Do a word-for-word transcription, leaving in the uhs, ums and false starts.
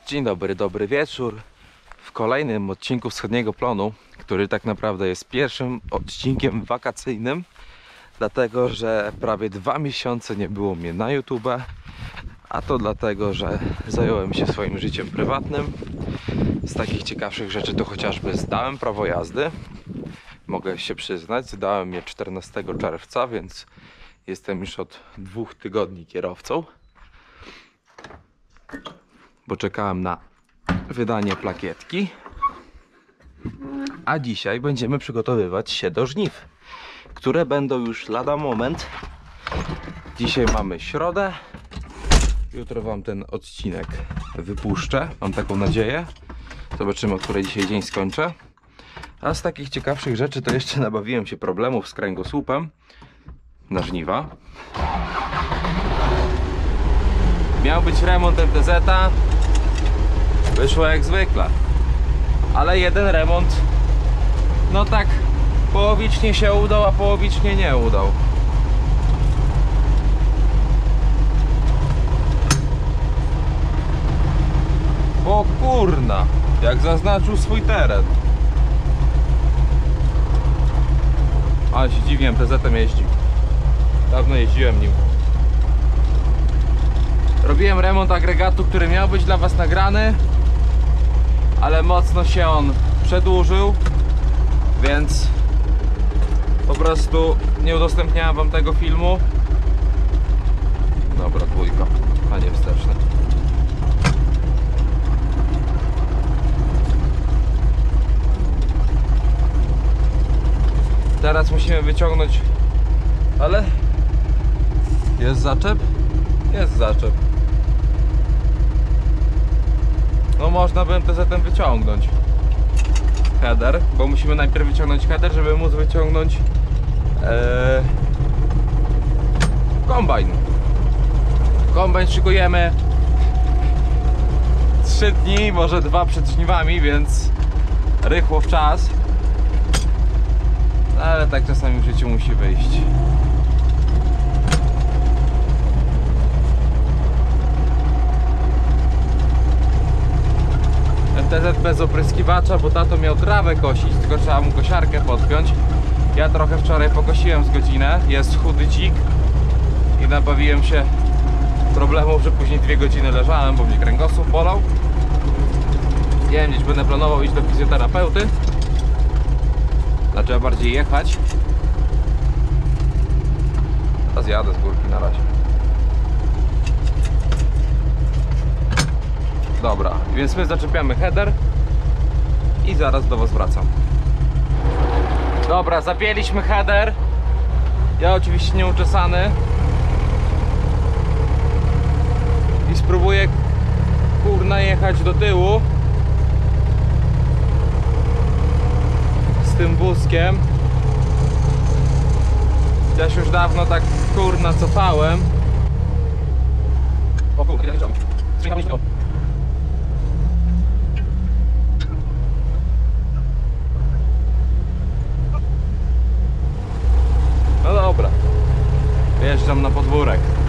Dzień dobry, dobry wieczór. W kolejnym odcinku Wschodniego Plonu, który tak naprawdę jest pierwszym odcinkiem wakacyjnym, dlatego że prawie dwa miesiące nie było mnie na YouTube, a to dlatego, że zająłem się swoim życiem prywatnym. Z takich ciekawszych rzeczy to chociażby zdałem prawo jazdy. Mogę się przyznać, zdałem je czternastego czerwca, więc jestem już od dwóch tygodni kierowcą. Bo czekałem na wydanie plakietki. A dzisiaj będziemy przygotowywać się do żniw, które będą już lada moment. Dzisiaj mamy środę. Jutro wam ten odcinek wypuszczę, mam taką nadzieję. Zobaczymy, o której dzisiaj dzień skończę. A z takich ciekawszych rzeczy to jeszcze nabawiłem się problemów z kręgosłupem na żniwa. Miał być remont M T Z-a. Wyszło jak zwykle. Ale jeden remont, no tak połowicznie się udał, a połowicznie nie udał. O kurna, jak zaznaczył swój teren. Ale się dziwnie M T Z-em jeździ. Dawno jeździłem nim. Robiłem remont agregatu, który miał być dla was nagrany, ale mocno się on przedłużył, więc po prostu nie udostępniałem wam tego filmu. Dobra, dwójka, a nie wsteczny. Teraz musimy wyciągnąć, ale jest zaczep? Jest zaczep. No można by M T Z-em wyciągnąć header, bo musimy najpierw wyciągnąć header, żeby móc wyciągnąć ee, kombajn. Kombajn szykujemy trzy dni, może dwa przed żniwami, więc rychło w czas. Ale tak czasami w życiu musi wyjść. M T Z bez opryskiwacza, bo tato miał trawę kosić, tylko trzeba mu kosiarkę podpiąć. Ja trochę wczoraj pokosiłem z godzinę, jest chudy dzik i nabawiłem się problemów, że później dwie godziny leżałem, bo mnie kręgosłup bolał. Nie wiem, gdzieś będę planował iść do fizjoterapeuty. Znaczy bardziej jechać. Teraz jadę z górki na razie. Dobra, więc my zaczepiamy header i zaraz do was wracam. Dobra, zapięliśmy header. Ja oczywiście nieuczesany. I spróbuję kurna jechać do tyłu z tym wózkiem. Ja się już dawno tak kurna cofałem. O kurwa, ja nie chciałem. No dobra, wjeżdżam na podwórek.